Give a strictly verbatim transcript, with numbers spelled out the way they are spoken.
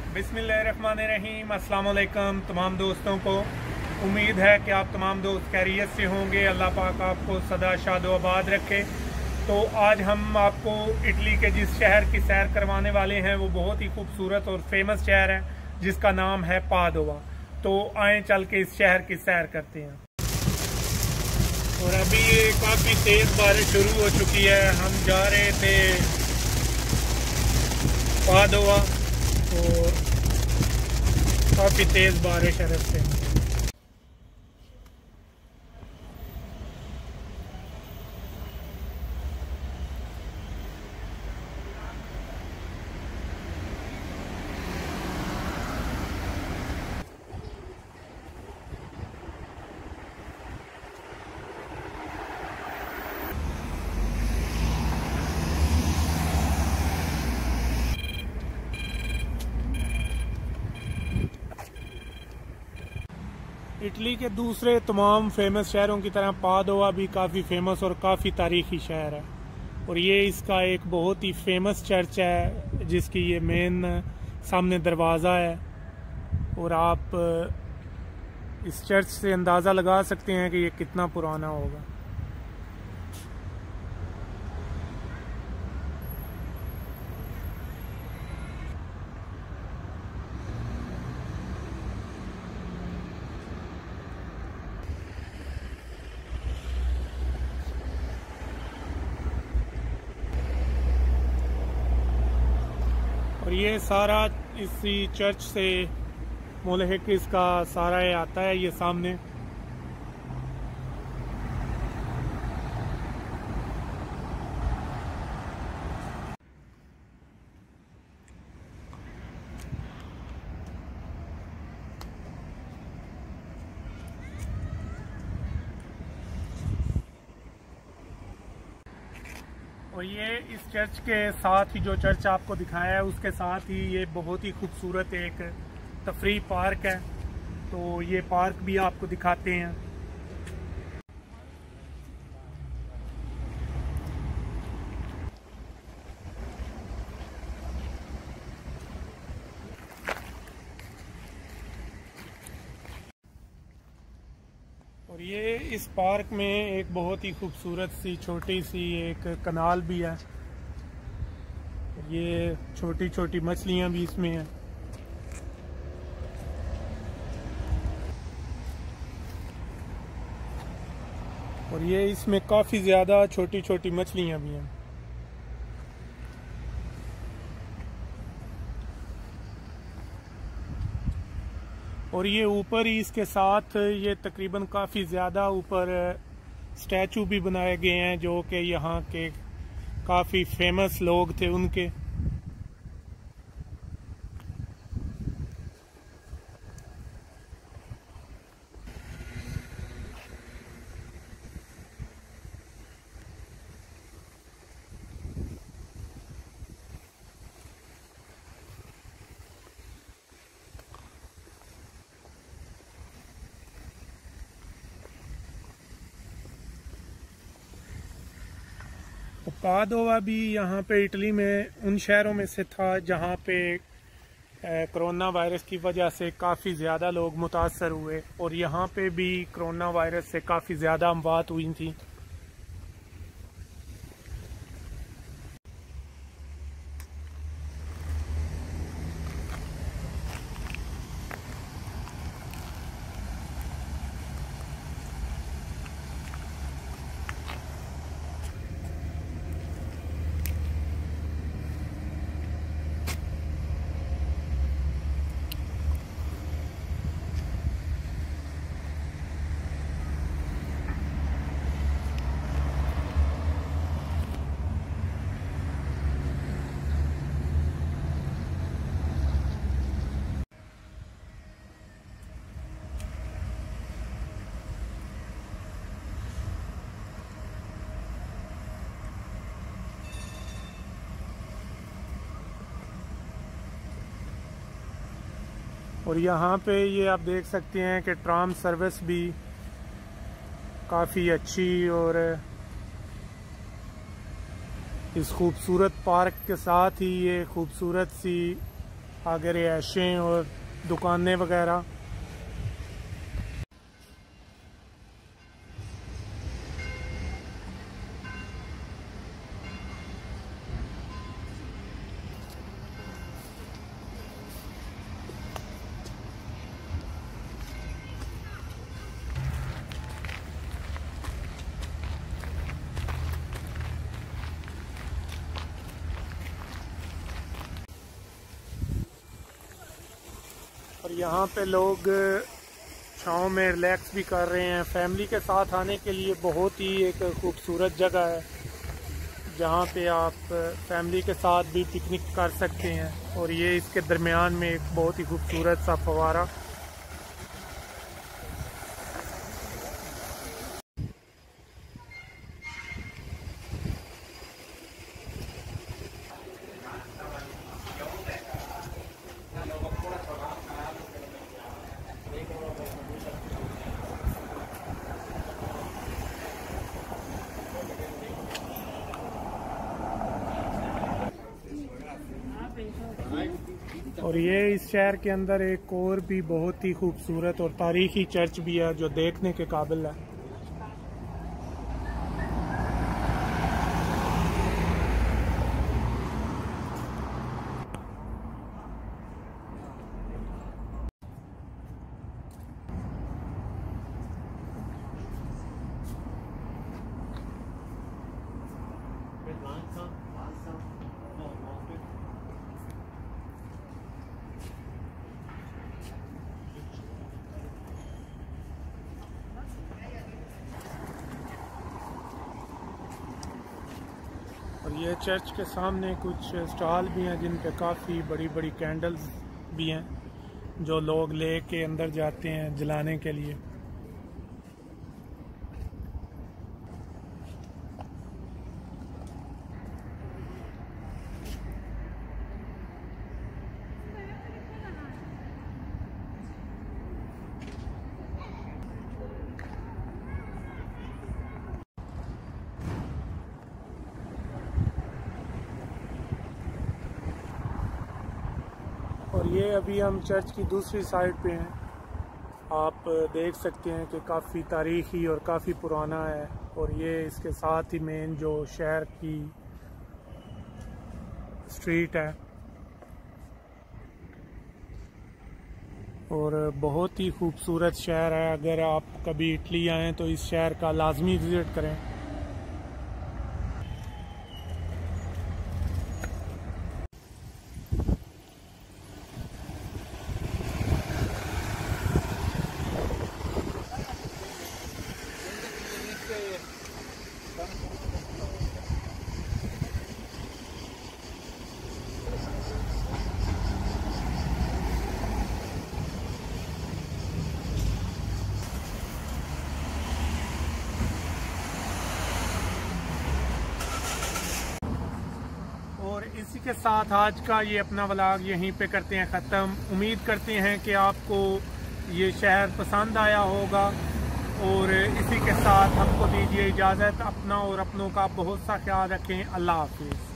बिस्मिल्लाहिर्रहमानिर्रहीम। अस्सलाम वालेकुम तमाम दोस्तों को। उम्मीद है कि आप तमाम दोस्त खैरियत से होंगे। अल्लाह पाक आपको सदा शादो आबाद रखे। तो आज हम आपको इटली के जिस शहर की सैर करवाने वाले हैं वो बहुत ही खूबसूरत और फेमस शहर है जिसका नाम है पादोवा। तो आए चल के इस शहर की सैर करते हैं। और अभी काफ़ी तेज़ बारिश शुरू हो चुकी है। हम जा रहे थे पादोवा और काफ़ी तेज़ बारिश है रास्ते में। इटली के दूसरे तमाम फेमस शहरों की तरह पादोवा भी काफ़ी फेमस और काफ़ी तारीखी शहर है। और ये इसका एक बहुत ही फेमस चर्च है जिसकी ये मेन सामने दरवाज़ा है। और आप इस चर्च से अंदाज़ा लगा सकते हैं कि ये कितना पुराना होगा। और ये सारा इसी चर्च से मुल्हिक इसका सारा ये आता है ये सामने। और ये इस चर्च के साथ ही जो चर्च आपको दिखाया है उसके साथ ही ये बहुत ही खूबसूरत एक तफरी पार्क है। तो ये पार्क भी आपको दिखाते हैं। और ये इस पार्क में एक बहुत ही खूबसूरत सी छोटी सी एक कनाल भी है। ये छोटी छोटी मछलियां भी इसमें हैं। और ये इसमें काफ़ी ज़्यादा छोटी छोटी मछलियां भी हैं। और ये ऊपर ही इसके साथ ये तकरीबन काफ़ी ज़्यादा ऊपर स्टैचू भी बनाए गए हैं जो कि यहाँ के काफ़ी फेमस लोग थे उनके। पादोवा भी यहाँ पे इटली में उन शहरों में से था जहाँ पे कोरोना वायरस की वजह से काफ़ी ज़्यादा लोग मुतासर हुए। और यहाँ पे भी कोरोना वायरस से काफ़ी ज़्यादा अमवात हुई थी। और यहाँ पे ये आप देख सकते हैं कि ट्राम सर्विस भी काफ़ी अच्छी और इस खूबसूरत पार्क के साथ ही ये खूबसूरत सी आगे रिहायशें और दुकानें वगैरह। और यहाँ पे लोग छाँव में रिलैक्स भी कर रहे हैं। फैमिली के साथ आने के लिए बहुत ही एक खूबसूरत जगह है, जहाँ पे आप फैमिली के साथ भी पिकनिक कर सकते हैं। और ये इसके दरमियान में एक बहुत ही खूबसूरत सा फव्वारा। और ये इस शहर के अंदर एक और भी बहुत ही खूबसूरत और तारीखी चर्च भी है जो देखने के काबिल है। और ये चर्च के सामने कुछ स्टॉल भी हैं जिन पे काफ़ी बड़ी बड़ी कैंडल्स भी हैं जो लोग ले के अंदर जाते हैं जलाने के लिए। और ये अभी हम चर्च की दूसरी साइड पे हैं। आप देख सकते हैं कि काफ़ी तारीखी और काफ़ी पुराना है। और ये इसके साथ ही मेन जो शहर की स्ट्रीट है। और बहुत ही खूबसूरत शहर है। अगर आप कभी इटली आएँ तो इस शहर का लाजमी विज़िट करें। और इसी के साथ आज का ये अपना व्लॉग यहीं पे करते हैं ख़त्म। उम्मीद करते हैं कि आपको ये शहर पसंद आया होगा। और इसी के साथ हमको दीजिए इजाज़त। अपना और अपनों का बहुत सा ख्याल रखें। अल्लाह हाफिज़।